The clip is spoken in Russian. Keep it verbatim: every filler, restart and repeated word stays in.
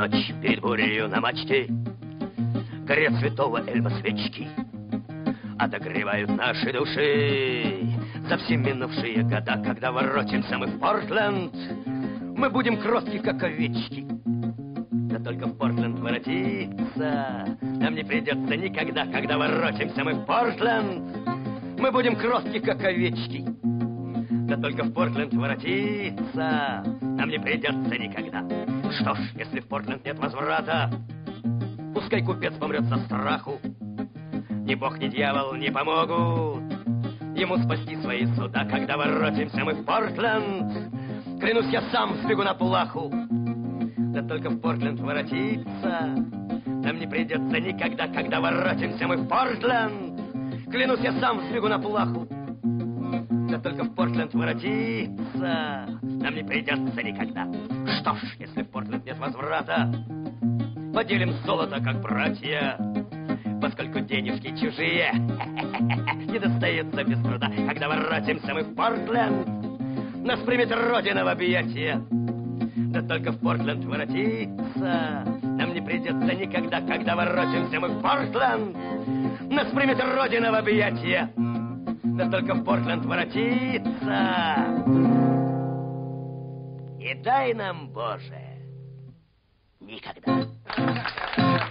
ночь перед бурею на мачте горят святого Эльма свечки, отогревают наши души за все минувшие года. Когда воротимся мы в Портленд, мы будем кротки, как овечки. Да только в Портленд воротиться нам не придется никогда. Когда воротимся мы в Портленд, мы будем кротки, как овечки. Да только в Портленд воротиться нам не придется никогда. Что ж, если в Портленд нет возврата, пускай купец помрет со страху. Ни бог, ни дьявол не помогут ему спасти свои суда. Когда воротимся мы в Портленд, клянусь, я сам сбегу на плаху. Да только в Портленд воротиться нам не придется никогда. Когда воротимся мы в Портленд, клянусь, я сам сбегу на плаху. Да только в Портленд воротиться нам не придется никогда. Что ж, если в Портленд нет возврата, поделим золото, как братья, поскольку денежки чужие не достаются без труда. Когда воротимся мы в Портленд, нас примет Родина в объятия. Да только в Портленд воротиться нам не придется никогда. Когда воротимся мы в Портленд, нас примет Родина в объятия. Да только в Портленд воротиться не дай нам, Боже, никогда.